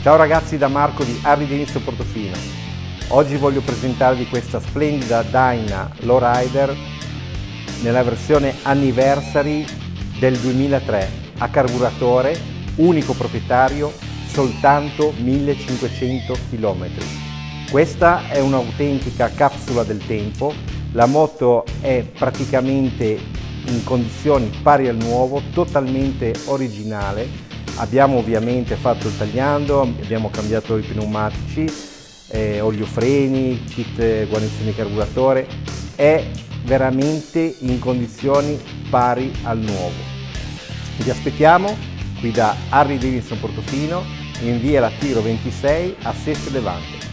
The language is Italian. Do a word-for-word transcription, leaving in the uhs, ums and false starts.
Ciao ragazzi, da Marco di Harley Davidson Portofino. Oggi voglio presentarvi questa splendida Dyna Lowrider nella versione Anniversary del duemilatré a carburatore, unico proprietario, soltanto millecinquecento chilometri. Questa è un'autentica capsula del tempo, la moto è praticamente in condizioni pari al nuovo, totalmente originale. Abbiamo ovviamente fatto il tagliando, abbiamo cambiato i pneumatici, eh, oliofreni, kit guarnizione carburatore, è veramente in condizioni pari al nuovo. Vi aspettiamo qui da Harley Davidson Portofino in via Latiro ventisei a Sestri Levante.